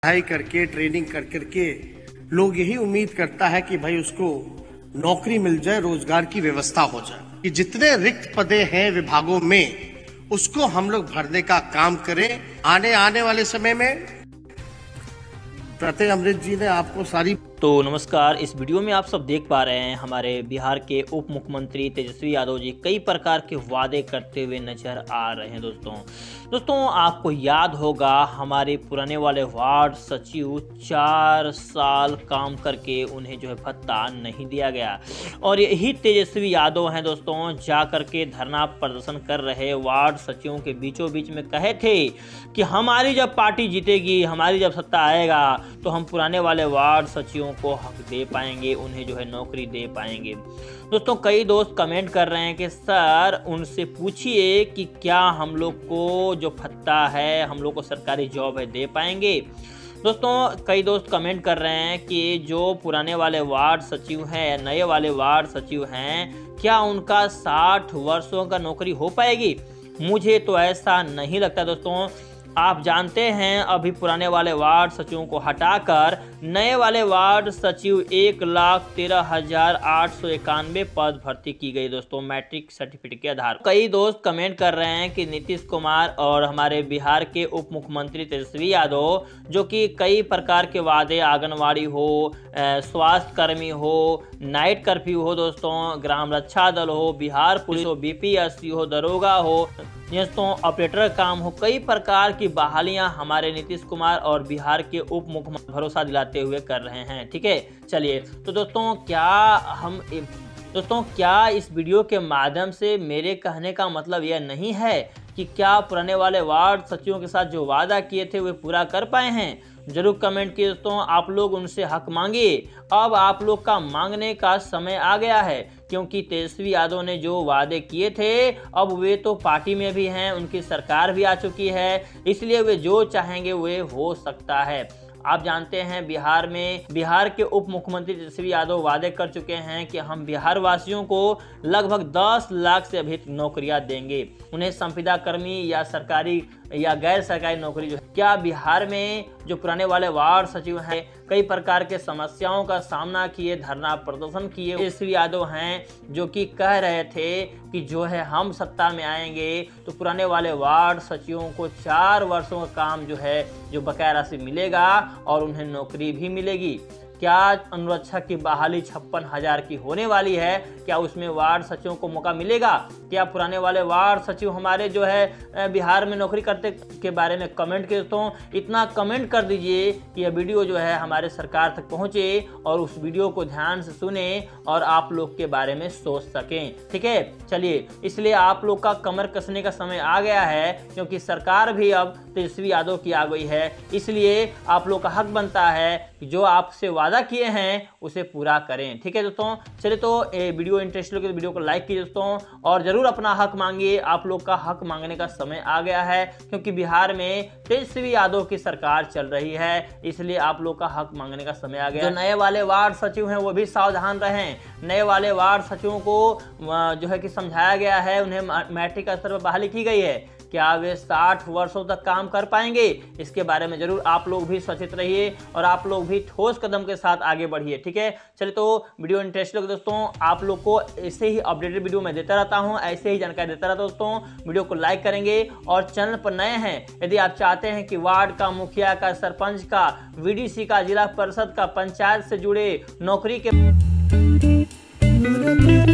पढ़ाई करके ट्रेनिंग कर करके लोग यही उम्मीद करता है कि भाई उसको नौकरी मिल जाए, रोजगार की व्यवस्था हो जाए, कि जितने रिक्त पदे हैं विभागों में उसको हम लोग भरने का काम करें। आने वाले समय में प्रत्यय अमृत जी ने आपको सारी तो नमस्कार, इस वीडियो में आप सब देख पा रहे हैं हमारे बिहार के उप मुख्यमंत्री तेजस्वी यादव जी कई प्रकार के वादे करते हुए नजर आ रहे हैं। दोस्तों आपको याद होगा हमारे पुराने वाले वार्ड सचिव 4 साल काम करके उन्हें जो है भत्ता नहीं दिया गया, और यही तेजस्वी यादव हैं दोस्तों, जा करके धरना प्रदर्शन कर रहे वार्ड सचिवों के बीचों बीच में कहे थे कि हमारी जब पार्टी जीतेगी, हमारी जब सत्ता आएगा तो हम पुराने वाले वार्ड सचिवों को हक दे पाएंगे, उन्हें जो है नौकरी दे पाएंगे। दोस्तों कई दोस्त कमेंट कर रहे हैं कि सर उनसे पूछिए कि क्या हम लोग को जो भत्ता है, हम लोग को सरकारी जॉब है, दे पाएंगे। दोस्तों कई दोस्त कमेंट कर रहे हैं कि जो पुराने वाले वार्ड सचिव हैं, नए वाले वार्ड सचिव हैं, क्या उनका 60 वर्षों का नौकरी हो पाएगी। मुझे तो ऐसा नहीं लगता। दोस्तों आप जानते हैं अभी पुराने वाले वार्ड सचिवों को हटाकर नए वाले वार्ड सचिव 1,13,891 पद भर्ती की गई दोस्तों, मैट्रिक सर्टिफिकेट के आधार। कई दोस्त कमेंट कर रहे हैं कि नीतीश कुमार और हमारे बिहार के उप मुख्यमंत्री तेजस्वी यादव, जो कि कई प्रकार के वादे, आंगनवाड़ी हो, स्वास्थ्य कर्मी हो, नाइट कर्फ्यू हो, दोस्तों ग्राम रक्षा दल हो, बिहार पुलिस हो, बीपीएससी हो, दरोगा हो, दोस्तों ऑपरेटर काम हो, कई प्रकार की बहालियां हमारे नीतीश कुमार और बिहार के उप मुख्यमंत्री भरोसा दिलाते हुए कर रहे हैं। ठीक है, चलिए तो दोस्तों क्या इस वीडियो के माध्यम से मेरे कहने का मतलब यह नहीं है कि क्या पुराने वाले वार्ड सचिवों के साथ जो वादा किए थे वे पूरा कर पाए हैं। जरूर कमेंट किए दोस्तों, आप लोग उनसे हक मांगिए। अब आप लोग का मांगने का समय आ गया है, क्योंकि तेजस्वी यादव ने जो वादे किए थे अब वे तो पार्टी में भी हैं, उनकी सरकार भी आ चुकी है, इसलिए वे जो चाहेंगे वे हो सकता है। आप जानते हैं बिहार के उप मुख्यमंत्री तेजस्वी यादव वादे कर चुके हैं कि हम बिहार वासियों को लगभग 10 लाख से अधिक नौकरियां देंगे, उन्हें संविदा कर्मी या सरकारी या गैर सरकारी नौकरी जो है। क्या बिहार में जो पुराने वाले वार्ड सचिव हैं, कई प्रकार के समस्याओं का सामना किए, धरना प्रदर्शन किए तेजस्वी यादव हैं, जो कि कह रहे थे कि जो है हम सत्ता में आएंगे तो पुराने वाले वार्ड सचिवों को 4 वर्षों का काम जो है, जो बकाया राशि मिलेगा और उन्हें नौकरी भी मिलेगी। क्या अनुरक्षक की बहाली 56,000 की होने वाली है, क्या उसमें वार्ड सचिवों को मौका मिलेगा। क्या पुराने वाले वार्ड सचिव हमारे जो है बिहार में नौकरी करते के बारे में कमेंट करता हूँ। इतना कमेंट कर दीजिए कि यह वीडियो जो है हमारे सरकार तक पहुँचे और उस वीडियो को ध्यान से सुने और आप लोग के बारे में सोच सकें। ठीक है, चलिए इसलिए आप लोग का कमर कसने का समय आ गया है, क्योंकि सरकार भी अब तेजस्वी यादव की आ गई है, इसलिए आप लोग का हक बनता है कि जो आपसे वादा किए हैं उसे पूरा करें। ठीक है दोस्तों, चलिए तो वीडियो इंटरेस्ट लगे तो वीडियो को लाइक कीजिए दोस्तों, और जरूर अपना हक मांगिए। आप लोग का हक मांगने का समय आ गया है, क्योंकि बिहार में तेजस्वी यादव की सरकार चल रही है, इसलिए आप लोग का हक मांगने का समय आ गया। जो नए वाले वार्ड सचिव हैं वो भी सावधान रहें। नए वाले वार्ड सचिवों को जो है कि समझाया गया है, उन्हें मैट्रिक स्तर पर बहाली की गई है। क्या वे 60 वर्षों तक काम कर पाएंगे, इसके बारे में जरूर आप लोग भी सचेत रहिए और आप लोग भी ठोस कदम के साथ आगे बढ़िए। ठीक है, चलिए तो वीडियो इंटरेस्ट लगे दोस्तों, आप लोग को ऐसे ही अपडेटेड वीडियो मैं देता रहता हूं, ऐसे ही जानकारी देता रहता दोस्तों। वीडियो को लाइक करेंगे और चैनल पर नए हैं, यदि आप चाहते हैं कि वार्ड का, मुखिया का, सरपंच का, वीडीसी का, जिला परिषद का, पंचायत से जुड़े नौकरी के